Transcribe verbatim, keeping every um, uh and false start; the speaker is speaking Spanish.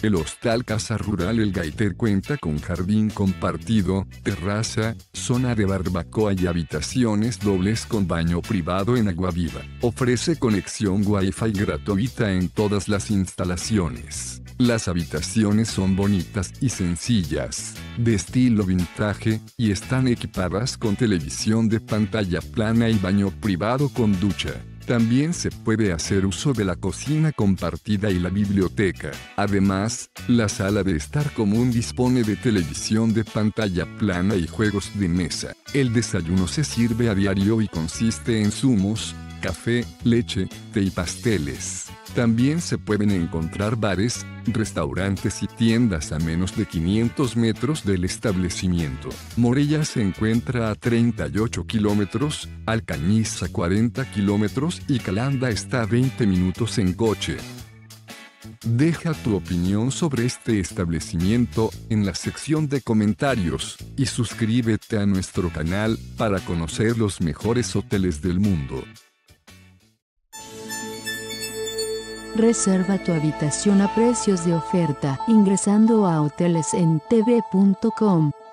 El Hostal Casa Rural El Gaiter cuenta con jardín compartido, terraza, zona de barbacoa y habitaciones dobles con baño privado en agua viva. Ofrece conexión Wi-Fi gratuita en todas las instalaciones. Las habitaciones son bonitas y sencillas, de estilo vintage, y están equipadas con televisión de pantalla plana y baño privado con ducha. También se puede hacer uso de la cocina compartida y la biblioteca. Además, la sala de estar común dispone de televisión de pantalla plana y juegos de mesa. El desayuno se sirve a diario y consiste en zumos, café, leche, té y pasteles. También se pueden encontrar bares, restaurantes y tiendas a menos de quinientos metros del establecimiento. Morella se encuentra a treinta y ocho kilómetros, Alcañiz a cuarenta kilómetros y Calanda está a veinte minutos en coche. Deja tu opinión sobre este establecimiento en la sección de comentarios y suscríbete a nuestro canal para conocer los mejores hoteles del mundo. Reserva tu habitación a precios de oferta ingresando a hoteles en t v punto com.